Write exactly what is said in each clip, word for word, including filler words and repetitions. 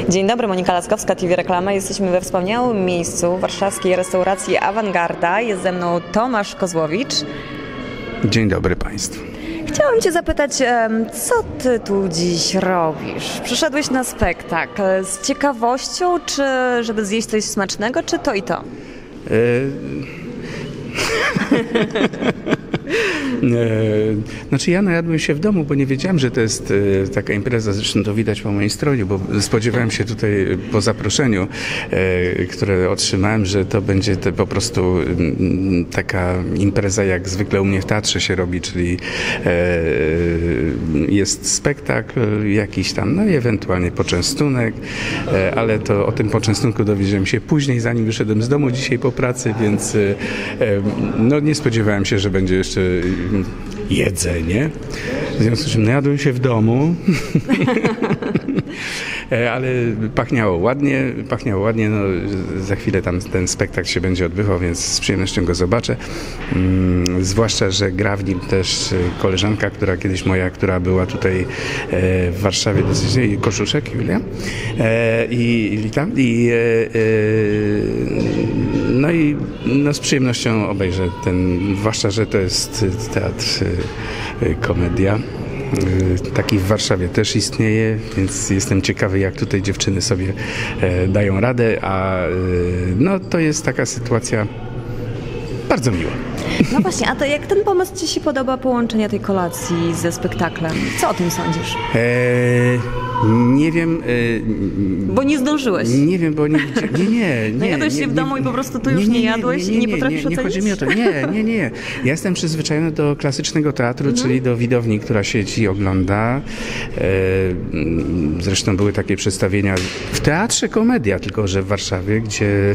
Dzień dobry, Monika Laskowska, T V Reklama. Jesteśmy we wspaniałym miejscu warszawskiej restauracji Awangarda. Jest ze mną Tomasz Kozłowicz. Dzień dobry Państwu. Chciałam Cię zapytać, co Ty tu dziś robisz? Przyszedłeś na spektakl z ciekawością, czy żeby zjeść coś smacznego, czy to i to? Y Znaczy ja najadłem się w domu, bo nie wiedziałem, że to jest taka impreza, zresztą to widać po mojej stronie, bo spodziewałem się tutaj po zaproszeniu, które otrzymałem, że to będzie to po prostu taka impreza, jak zwykle u mnie w teatrze się robi, czyli jest spektakl jakiś tam, no i ewentualnie poczęstunek, ale to o tym poczęstunku dowiedziałem się później, zanim wyszedłem z domu dzisiaj po pracy, więc no nie spodziewałem się, że będzie jeszcze jedzenie. W związku z czym najadłem się w domu, ale pachniało ładnie, pachniało ładnie, no, za chwilę tam ten spektakl się będzie odbywał, więc z przyjemnością go zobaczę. Hmm, zwłaszcza, że gra w nim też koleżanka, która kiedyś moja, która była tutaj w Warszawie dosyć, Koszuszek, Julia i Lita. I, no i no, z przyjemnością obejrzę ten, zwłaszcza, że to jest teatr komedia. Taki w Warszawie też istnieje, więc jestem ciekawy, jak tutaj dziewczyny sobie dają radę, a no to jest taka sytuacja bardzo miła. No właśnie, a to jak ten pomysł Ci się podoba, połączenia tej kolacji ze spektaklem? Co o tym sądzisz? Eee, nie wiem. E, bo nie zdążyłeś. Nie wiem, bo nie... Nie, nie, nie. Najadłeś się nie, w domu nie, i po prostu tu już nie, nie, nie jadłeś nie, nie, i nie potrafisz nie, nie, ocenić? nie chodzi mi o to. Nie, nie, nie. Ja jestem przyzwyczajony do klasycznego teatru, mhm. czyli do widowni, która siedzi i ogląda. E, zresztą były takie przedstawienia w Teatrze Komedia, tylko że w Warszawie, gdzie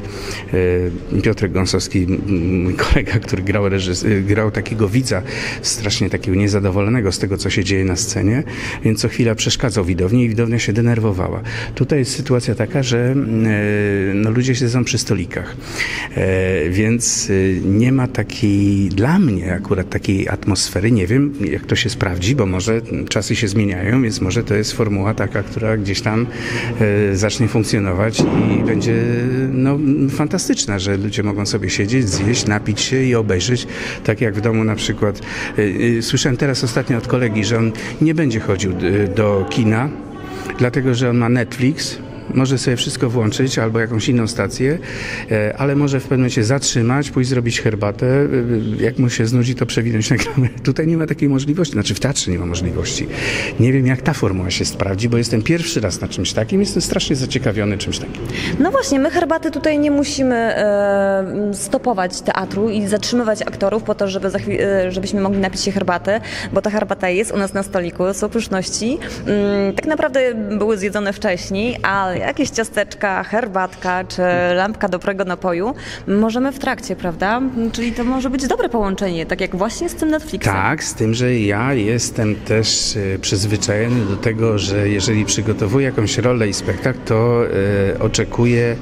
e, Piotrek Gąsowski, mój kolega, który grał grał takiego widza, strasznie takiego niezadowolonego z tego, co się dzieje na scenie, więc co chwila przeszkadzał widowni i widownia się denerwowała. Tutaj jest sytuacja taka, że no, ludzie siedzą przy stolikach, e, więc nie ma takiej, dla mnie akurat takiej atmosfery, nie wiem, jak to się sprawdzi, bo może czasy się zmieniają, więc może to jest formuła taka, która gdzieś tam e, zacznie funkcjonować i będzie no, fantastyczna, że ludzie mogą sobie siedzieć, zjeść, napić się i obejrzeć. Tak jak w domu na przykład. Słyszałem teraz ostatnio od kolegi, że on nie będzie chodził do kina, dlatego że on ma Netflix. Może sobie wszystko włączyć albo jakąś inną stację, ale może w pewnym momencie zatrzymać, pójść zrobić herbatę. Jak mu się znudzi, to przewinąć na kamerę. Tutaj nie ma takiej możliwości, znaczy w teatrze nie ma możliwości. Nie wiem, jak ta formuła się sprawdzi, bo jestem pierwszy raz na czymś takim, jestem strasznie zaciekawiony czymś takim. No właśnie, my herbaty tutaj nie musimy e, stopować teatru i zatrzymywać aktorów po to, żeby za chwil, e, żebyśmy mogli napić się herbaty, bo ta herbata jest u nas na stoliku, są pyszności. Mm, tak naprawdę były zjedzone wcześniej, ale jakieś ciasteczka, herbatka czy lampka dobrego napoju możemy w trakcie, prawda? Czyli to może być dobre połączenie, tak jak właśnie z tym Netflixem. Tak, z tym, że ja jestem też przyzwyczajony do tego, że jeżeli przygotowuję jakąś rolę i spektakl, to e, oczekuję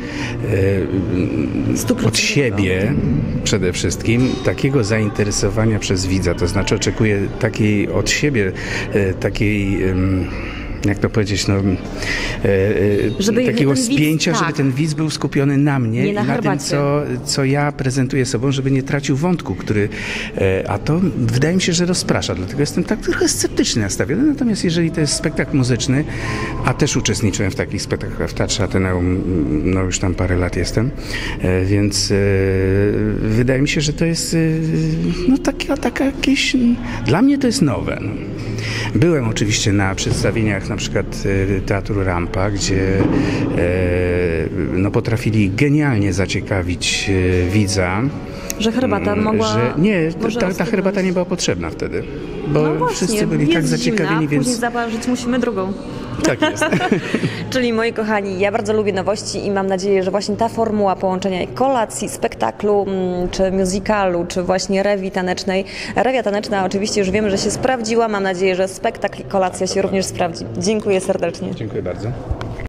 e, od siebie przede wszystkim takiego zainteresowania przez widza, to znaczy oczekuję takiej od siebie e, takiej e, jak to powiedzieć, no, e, żeby takiego spięcia, widz, tak. żeby ten widz był skupiony na mnie nie na i na herbacie. tym, co, co ja prezentuję sobą, żeby nie tracił wątku, który, e, a to wydaje mi się, że rozprasza, dlatego jestem tak trochę sceptycznie nastawiony, natomiast jeżeli to jest spektakl muzyczny, a też uczestniczyłem w takich spektaklach w Teatrze Ateneum, no już tam parę lat jestem, e, więc e, wydaje mi się, że to jest e, no taka, taka jakieś, dla mnie to jest nowe. No. Byłem oczywiście na przedstawieniach na przykład Teatru Rampa, gdzie e, no, potrafili genialnie zaciekawić e, widza. Że herbata mogła... Że, nie, ta, ta herbata nie była potrzebna wtedy, bo no właśnie, wszyscy byli tak zaciekawieni, zimna, więc... później zaparzyć musimy drugą. Tak jest. Czyli moi kochani, ja bardzo lubię nowości i mam nadzieję, że właśnie ta formuła połączenia kolacji, spektaklu, czy musicalu, czy właśnie rewi tanecznej. Rewia taneczna oczywiście już wiemy, że się sprawdziła. Mam nadzieję, że spektakl i kolacja się również sprawdzi. Dziękuję serdecznie. Dziękuję bardzo.